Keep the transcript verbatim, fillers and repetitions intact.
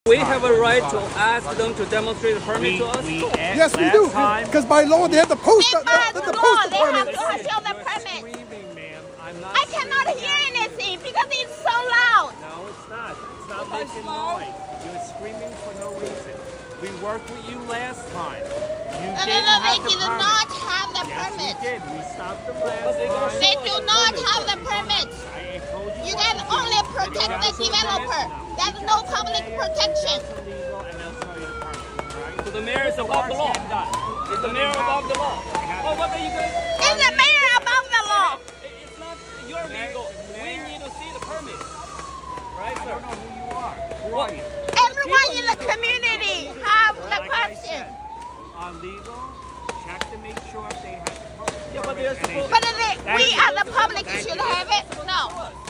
We have a right to ask them to demonstrate a permit We, to us? we Yes, we do. Because by law, they have to post the, the, the, the post the permit. They have to show the permit. Screaming, ma'am. I'm not I cannot hear anything because it's so loud. No, it's not. It's not making noise. You're screaming for no reason. We worked with you last time. You No, no, didn't no, have they the did permit. not have the Yes, permit. we did. We stopped them last time. They do not have the permit. I told you. You what can to do. only protect the developer. There's no public protection. That's illegal, and they'll show you the permit. All right? So the mayor is above the law. Is the mayor above the law? Oh, what are you going to Is the mayor above the law? It's not your legal. We need to see the permit. Right, I sir? don't know who you are. Who What? are you? Everyone in the community have the Like I question. said, on legal, check to make sure if they have the permit. Yeah, but they're and they supposed- But they, we as the public should have it. No.